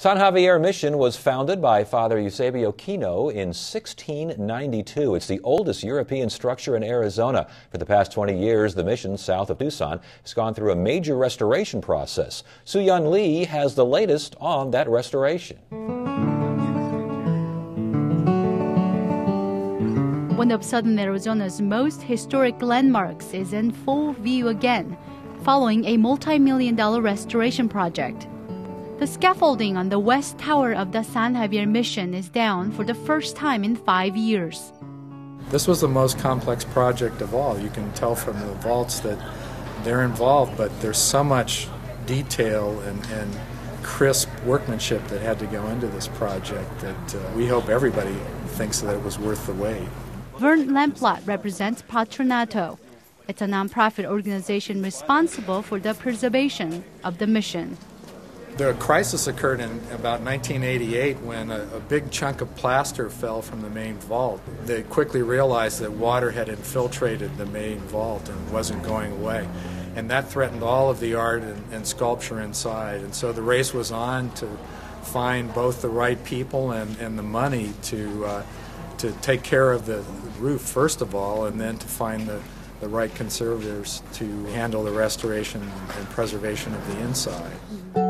San Xavier Mission was founded by Father Xavier in 1692. It's the oldest European structure in Arizona. For the past 20 years, the mission south of Tucson has gone through a major restoration process. Soo-Yun Lee has the latest on that restoration. One of southern Arizona's most historic landmarks is in full view again, following a multi-million-dollar restoration project. The scaffolding on the west tower of the San Xavier Mission is down for the first time in 5 years. This was the most complex project of all. You can tell from the vaults that they're involved, but there's so much detail and crisp workmanship that had to go into this project that we hope everybody thinks that it was worth the wait. Vern Lamplot represents Patronato. It's a nonprofit organization responsible for the preservation of the mission. The crisis occurred in about 1988 when a big chunk of plaster fell from the main vault. They quickly realized that water had infiltrated the main vault and wasn't going away. And that threatened all of the art and sculpture inside. And so the race was on to find both the right people and the money to take care of the roof first of all, and then to find the right conservators to handle the restoration and preservation of the inside.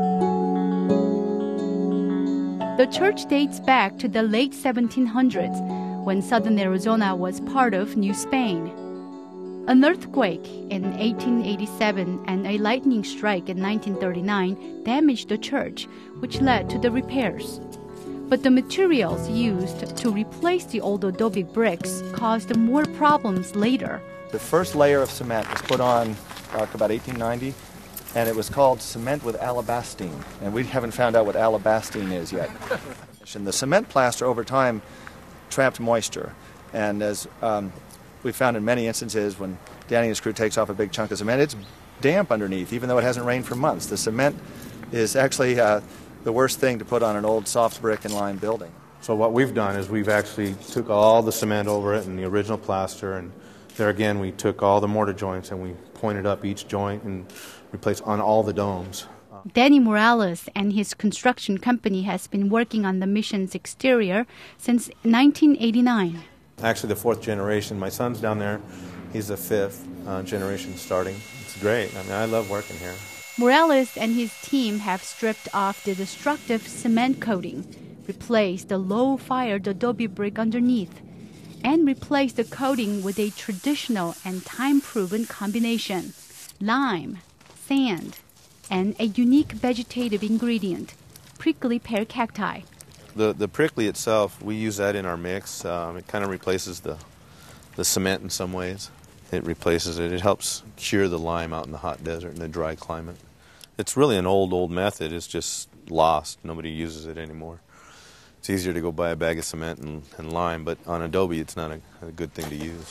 The church dates back to the late 1700s, when southern Arizona was part of New Spain. An earthquake in 1887 and a lightning strike in 1939 damaged the church, which led to the repairs. But the materials used to replace the old adobe bricks caused more problems later. The first layer of cement was put on about 1890, and it was called cement with alabastine, and we haven't found out what alabastine is yet. And the cement plaster over time trapped moisture, and as we found in many instances when Danny and his crew takes off a big chunk of cement, it's damp underneath, even though it hasn't rained for months. The cement is actually the worst thing to put on an old soft brick and lime building. So what we've done is we've actually took all the cement over it and the original plaster, and there again we took all the mortar joints and we pointed up each joint and replaced on all the domes. Danny Morales and his construction company has been working on the mission's exterior since 1989. Actually the fourth generation. My son's down there. He's the fifth generation starting. It's great. I mean, I love working here. Morales and his team have stripped off the destructive cement coating, replaced the low-fired adobe brick underneath, and replaced the coating with a traditional and time-proven combination: lime, sand, and a unique vegetative ingredient, prickly pear cacti. The prickly itself, we use that in our mix. It kind of replaces the cement in some ways. It replaces it. It helps cure the lime out in the hot desert and the dry climate. It's really an old method. It's just lost. Nobody uses it anymore. It's easier to go buy a bag of cement and lime, but on adobe it's not a good thing to use.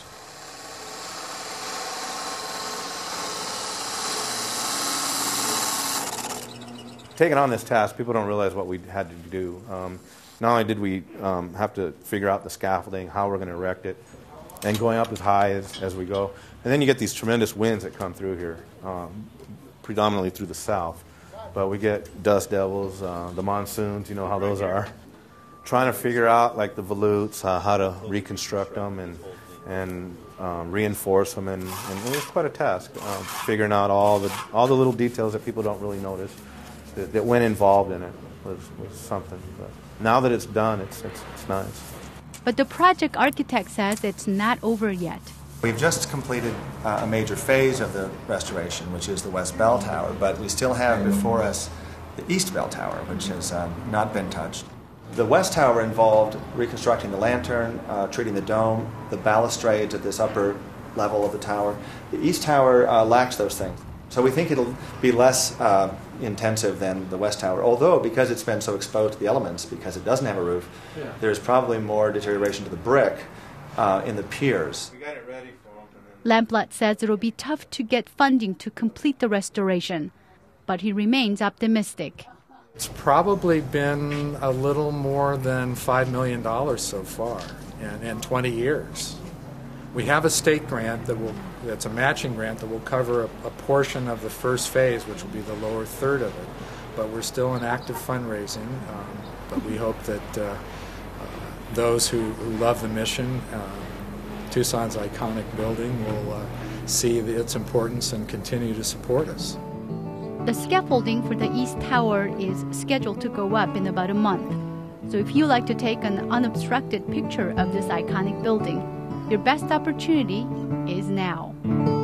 Taking on this task, people don't realize what we had to do. Not only did we have to figure out the scaffolding, how we're going to erect it, and going up as high as we go. And then you get these tremendous winds that come through here, predominantly through the south. But we get dust devils, the monsoons, you know how those are. Trying to figure out, like the volutes, how to reconstruct them and reinforce them, and it was quite a task, figuring out all the little details that people don't really notice that went involved in it was something. But now that it's done, it's nice. But the project architect says it's not over yet. We've just completed a major phase of the restoration, which is the West Bell Tower, but we still have before us the East Bell Tower, which has not been touched. The West Tower involved reconstructing the lantern, treating the dome, the balustrades at this upper level of the tower. The East Tower lacks those things. So we think it'll be less intensive than the West Tower, although because it's been so exposed to the elements, because it doesn't have a roof, there's probably more deterioration to the brick in the piers. Lamplot says it'll be tough to get funding to complete the restoration, but he remains optimistic. It's probably been a little more than $5 million so far in 20 years. We have a state grant that's a matching grant that will cover a portion of the first phase, which will be the lower third of it. but we're still in active fundraising. But we hope that those who love the mission, Tucson's iconic building, will see its importance and continue to support us. The scaffolding for the East Tower is scheduled to go up in about a month. So if you like to take an unobstructed picture of this iconic building, your best opportunity is now.